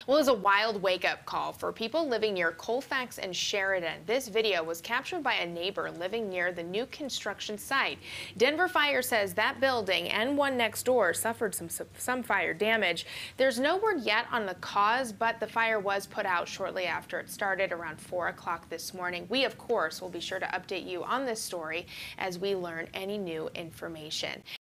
Well, it's a wild wake-up call for people living near Colfax and Sheridan. This video was captured by a neighbor living near the new construction site. Denver Fire says that building and one next door suffered some fire damage. There's no word yet on the cause, but the fire was put out shortly after it started around 4 o'clock this morning. We, of course, will be sure to update you on this story as we learn any new information.